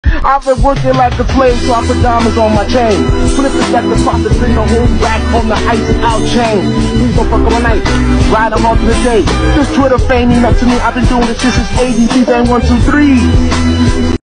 I've been working like a slave, so I put diamonds on my chain. Flipping back the profits in the whole rack on the ice out chain. Please don't fuck with my night. Ride them all to the day. This Twitter fame ain't up to me. I've been doing this since it's 80s. These ain't 1, 2, 3.